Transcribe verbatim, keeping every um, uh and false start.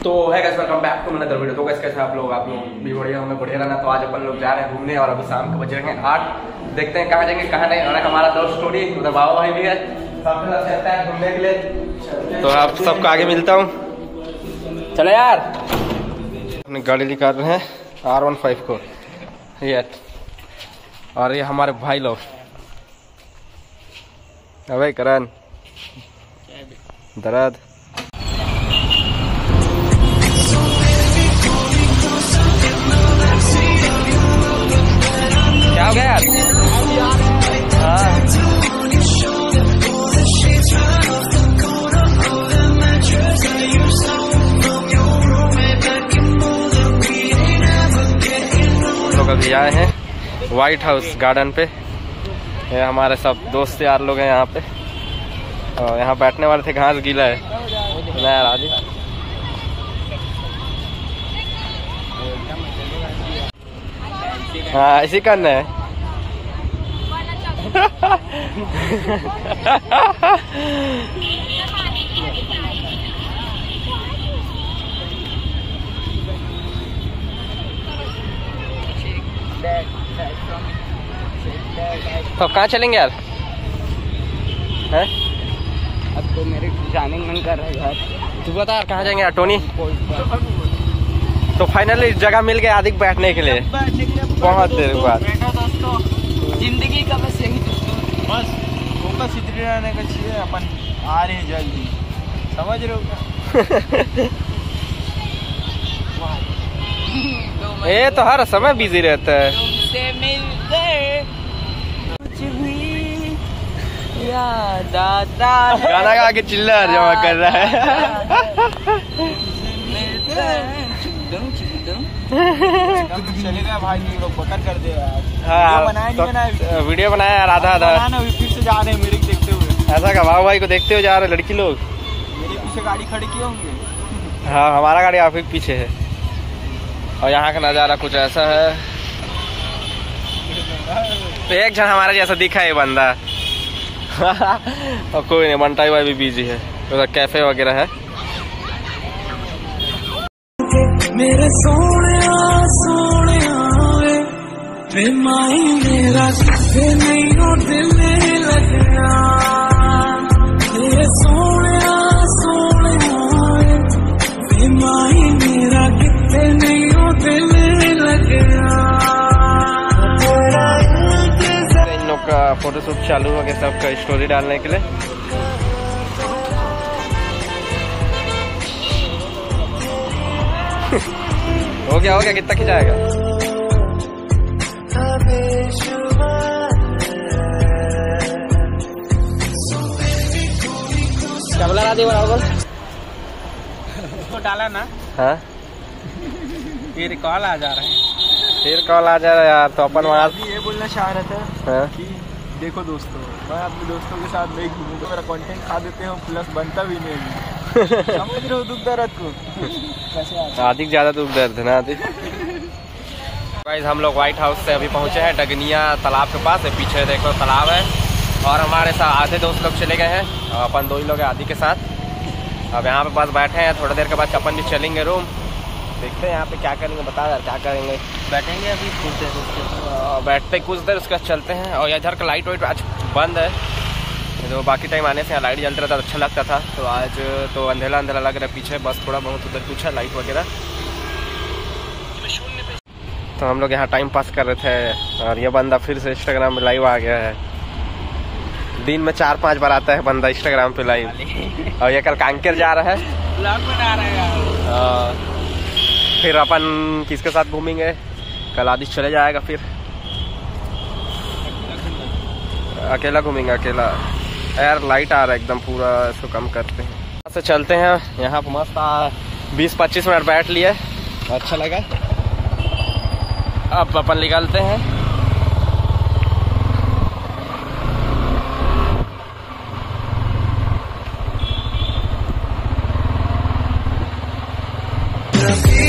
तो है guys, welcome back to another video. तो गाइस कैसे आप लोग आप लोग भी बढ़िया होंगे, बढ़िया रहना। तो आज अपन लोग जा रहे हैं घूमने और अभी शाम के बज रहे हैं आठ। देखते हैं कहाँ जाएंगे कहाँ नहीं। और हमारा दोस्त स्टोरी उधर बाबा भाई भी है, सब लोग चलता है घूमने के लिए। तो आप सबको आगे मिलता हूँ। चलो यार, अपनी गाड़ी निकाल रहे हैं आर वन फाइव को ये। और ये हमारे भाई लोग, अबे करण दर्द क्या हो गया यार? हाँ लोग अभी आए हैं व्हाइट हाउस गार्डन पे। ये हमारे सब दोस्त यार लोग हैं यहाँ पे। और यहाँ बैठने वाले थे, घास गीला है ना यार आदि। हाँ ऐसे करना है। तो कहाँ चलेंगे यार? है अब तो मेरे जाने मन कर रहा है घर। तू बता यार कहाँ जाएंगे यार टोनी? तो फाइनली जगह मिल गया आदि बैठने के लिए। बहुत देर बाद जिंदगी का बस यही बस फोकस इतने रहने का चाहिए। अपन आ रहे हैं जल्दी, समझ रहे हो? ये तो हर समय बिजी रहता है। तुमसे मिलकर कुछ भी याद आता है। गाना गा के चिल्ला जमा कर रहा है। चले गए भाई, लोग बकर कर दे यार। हाँ, बनाया नहीं बनाया वीडियो बनाया यार आधा आधा। अभी फिर से जा रहे हैं मेरे देखते हुए। ऐसा का बाबू भाई को देखते हुए जा रहे लड़की लोग। मेरे पीछे गाड़ी खड़ी किए होंगे। हाँ हमारा गाड़ी आप ही के पीछे है। और यहाँ का नज़ारा कुछ ऐसा है। तो एक जन हमारा जैसा दिखा है बंदा। और कोई नहीं, बंटाई भाई भी बिजी है। उधर तो कैफे वगैरह है। मेरे सोने सोने माई मेरा किसे नहीं हो दिल लगना। मेरे सोने सोने माई मेरा किसे नहीं हो दिल लगना। इन लोग का फोटोशूट चालू हो गया सबका स्टोरी डालने के लिए। हो गया हो गया, कितना खिंचाएगा? क्या बोला राधे बराबर? तो डाला ना। हाँ फिर कॉल आ जा रहा है। फिर कॉल आ जा रहा है यार। तो अपन वहाँ ये बोलना चाह रहा था हाँ? कि देखो दोस्तों, मैं अपने दोस्तों के साथ नहीं घूमूंगा, मेरा कंटेंट खा देते हो प्लस बनता भी नहीं। समझ रहे हो दुख दर्द को? कैसे अधिक ज्यादा दुख दर्द है ना अधिक। गाइस हम लोग व्हाइट हाउस से अभी पहुंचे हैं डगनिया तालाब के पास। पीछे देखो तालाब है। और हमारे साथ आधे दोस्त लोग चले गए हैं, अपन दो ही लोग हैं आदि के साथ। अब यहाँ पे पास बैठे हैं, थोड़ी देर के बाद अपन भी चलेंगे रूम। देखते हैं यहाँ पे क्या करेंगे, बता यार क्या करेंगे। बैठेंगे अभी कुछ देर, बैठते कुछ देर उसके बाद चलते हैं। और इधर का लाइट वाइट आज बंद है। तो बाकी टाइम आने से यहाँ लाइट जलता रहता अच्छा लगता था। तो आज तो अंधेरा अंधेरा लग रहा है पीछे, बस थोड़ा बहुत उधर कुछ है लाइट वगैरह। तो हम लोग यहाँ टाइम पास कर रहे थे। और ये बंदा फिर से इंस्टाग्राम में लाइव आ गया है। दिन में चार पांच बार आता है बंदा इंस्टाग्राम पे लाइव। और ये कल कांकेर जा रहा है, ब्लॉग बना रहा है यार। फिर अपन किसके साथ घूमेंगे? कल आदिश चले जाएगा, फिर अकेला घूमेंगे अकेला। यार लाइट आ रहा है एकदम पूरा, इसको कम करते हैं। यहाँ से चलते हैं। यहाँ पर मस्त बीस पच्चीस मिनट बैठ लिए, अच्छा लगा। अब अपन निकलते हैं। रफी